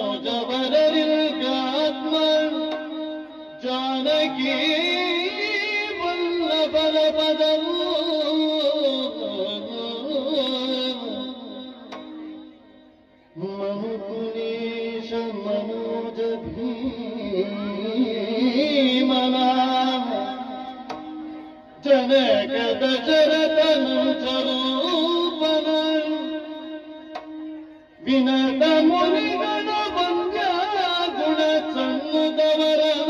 मनोजवररिल्गात्म जानकी वल्लभल पदವು मनुपुनीश मनोज भीमना जनक दशरथनु स्वरूपನ विनत मुनिगण वन्द्य गुण सन्मुदवरನ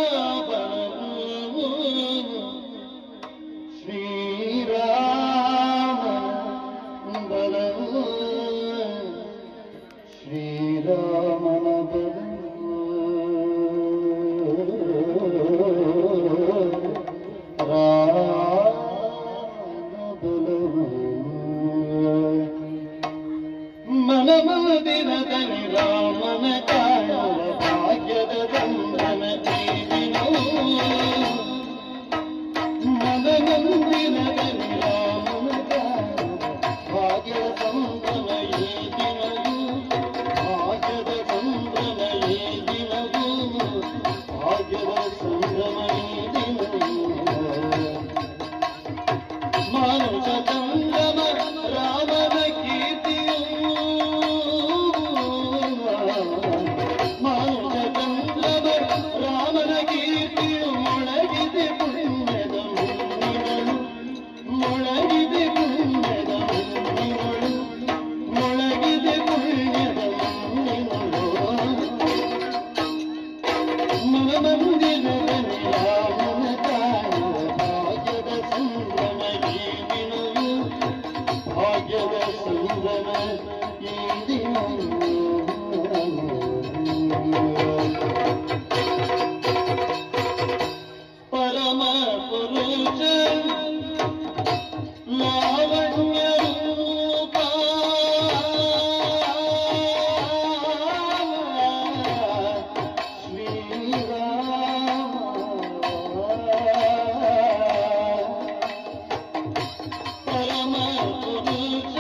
ಶ್ರೀರಾಮ ಬಲವು ಶ್ರೀರಾಮನ ಬಲವು ರಾಮ ಬಲವು ಮನಮದಿನದಲ್ಲಿ ರಾಮನ ಕಾಣುವ ಭಾಗ್ಯದ ಬಂಧನ ತೀರಿನವು ಮನಮಂದಿನದಲ್ಲಿ ರಾಮನ ಕಾಣುವ ಭಾಗ್ಯದ ಬಂಧನ ಈ ದಿನವು ಭಾಗ್ಯದ ಸಂಭ್ರಮ ಈ ದಿನವು ಭಾಗ್ಯದ ಸಂಭ್ರಮ ಈ ದಿನವು ಮಾನುಷ ಸಂಭ್ರಮ ರಾಮನ ಕೀರ್ತಿಯು ಮಾನುಷ ಸಂಭ್ರಮ ರಾಮನ ಕೀರ್ತಿಯು ಮೊಳಗಿದೆ ಪುಣ್ಯದ ಮುನ್ನಿನಳು ಮೊಳಗಿದೆ ಪುಣ್ಯದ ಮುನ್ನಿನಳು ಮೊಳಗಿದೆ ಪುಣ್ಯದ ಮುನ್ನಿನಳು ಮನಮಂದಿರದಲ್ಲಿ ರಾಮನ ಕಾಣುವ ಭಾಗ್ಯದ ಸಂಭ್ರಮ ಈ ದಿನವು ಭಾಗ್ಯದ ಸಂಭ್ರಮ ಈ ದಿನವು ಪರಮ ಪುರುಷ ಲಾವಣ್ಯ ರೂಪ ಪರಮ ಪುರುಷ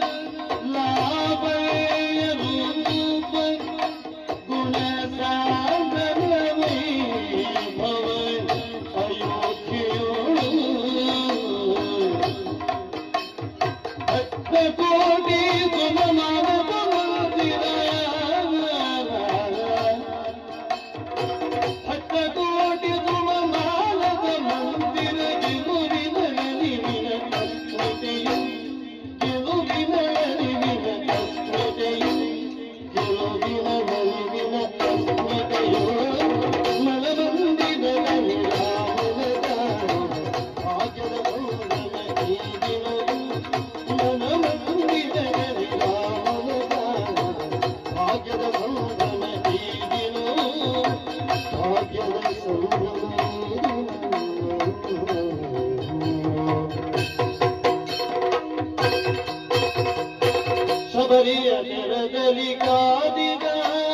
ಲಾವಣ್ಯ ರೂಪ ಗುಣ ಸಾಗರ ವೈಭವ ಅಯೋಧ್ಯೆಯೋಳು ಭಕ್ತ ಕೋಟಿ ಸುಮಮಾನವ ಮಂದಿರ ಭಕ್ತ ಕೋಟಿ ಸುಮಮಾನವ ಮಂದಿರ ಗೆಲುವಿನ ಅರಿವಿನ ಕಷ್ಟತೆಯು ಗೆಲುವಿನ ಅರಿವಿನ ಕಷ್ಟತೆಯು ಗೆಲುವಿನ ಅರಿವಿನ ಕಷ್ಟತೆಯು ಮನಮಂದಿರದಲ್ಲಿ ರಾಮನ ಕಾಣುವ ಭಾಗ್ಯದ ಸಂಭ್ರಮ ಈ ದಿನವು ಮನಮಂದಿರದಲ್ಲಿ ರಾಮನ ಕಾಣುವ ಭಾಗ್ಯದ ಸಂಭ್ರಮ ಈ ದಿನವು ಭಾಗ್ಯದ ಸಂಭ್ರಮ ಈ ದಿನವು ಶಬರಿಯ ತೆರದಲ್ಲಿ ಕಾದಿದ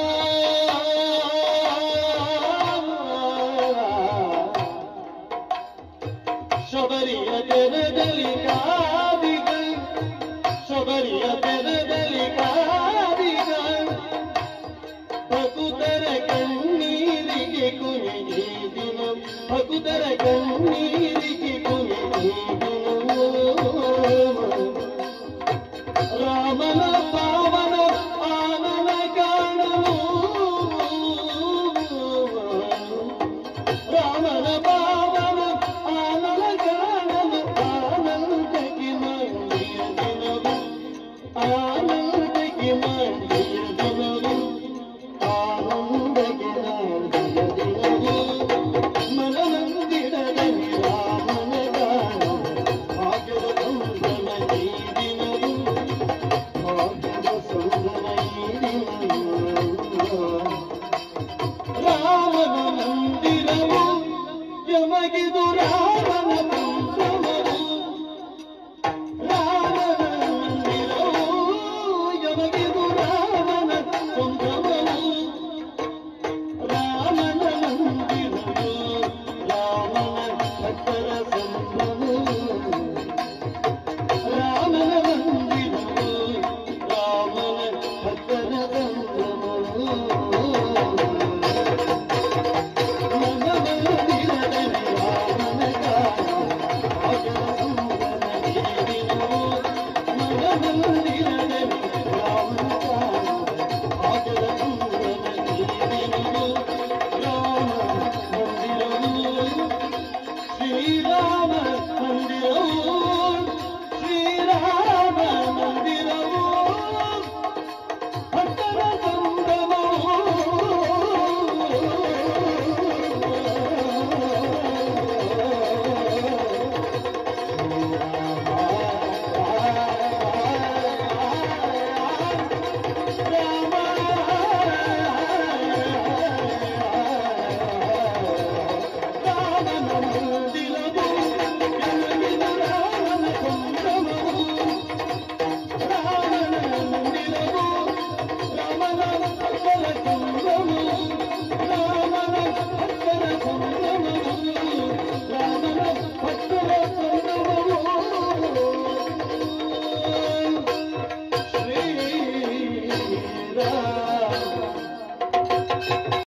ಶಬರಿಯ ತೆರದಲ್ಲಿ ಕಾದಿದ ಶಬರಿಯ ತೆರದಲ್ಲಿ ಕಾದಿದ ಭಕುತರ ಕಣ್ಣೀರಿಗೆ ಕುಣಿಗೆ ದಿನ ಭಕುತರ ಕಣ್ಣೀರಿಗೆ